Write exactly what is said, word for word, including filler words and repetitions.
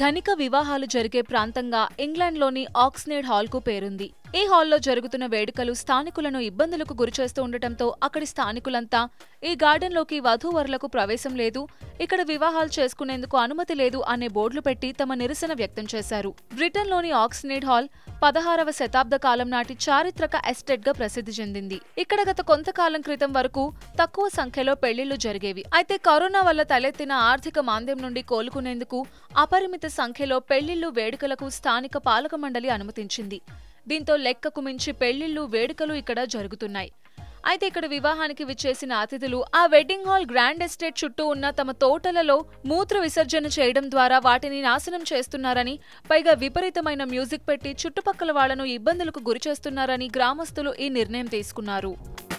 ధనిక వివాహాలు జరిగే ప్రాంతంగా ఇంగ్లాండ్లోని ఆక్స్నేడ్ హాల్కు పేరుంది. ఈ హాల్లో జరుగుతున్న వేడుకలు స్థానికులను ఇబ్బందులకు గురిచేస్తూ ఉండటంతో అక్కడి స్థానికులంతా ఈ గార్డెన్లోకి వధూవరులకు ప్రవేశం లేదు, ఇక్కడ వివాహాలు చేసుకునేందుకు అనుమతి లేదు అనే బోర్డులు పెట్టి తమ నిరసన వ్యక్తం చేశారు. బ్రిటన్లోని ఆక్స్నేడ్ హాల్ పదహారవ శతాబ్ద కాలం నాటి చారిత్రక ఎస్టేట్ గా ప్రసిద్ధి చెందింది. ఇక్కడ గత కొంతకాలం క్రితం వరకు తక్కువ సంఖ్యలో పెళ్లిళ్లు జరిగేవి. అయితే కరోనా వల్ల తలెత్తిన ఆర్థిక మాంద్యం నుండి కోలుకునేందుకు అపరిమిత సంఖ్యలో పెళ్లిళ్లు వేడుకలకు స్థానిక పాలక మండలి అనుమతించింది. దీంతో లెక్కకు మించి పెళ్లిళ్లు వేడుకలు ఇక్కడ జరుగుతున్నాయి. అయితే ఇక్కడ వివాహానికి విచ్చేసిన అతిథులు ఆ వెడ్డింగ్ హాల్ గ్రాండ్ ఎస్టేట్ చుట్టూ ఉన్న తమ తోటలలో మూత్ర విసర్జన చేయడం ద్వారా వాటిని నాశనం చేస్తున్నారని, పైగా విపరీతమైన మ్యూజిక్ పెట్టి చుట్టుపక్కల వాళ్లను ఇబ్బందులకు గురిచేస్తున్నారని గ్రామస్తులు ఈ నిర్ణయం తీసుకున్నారు.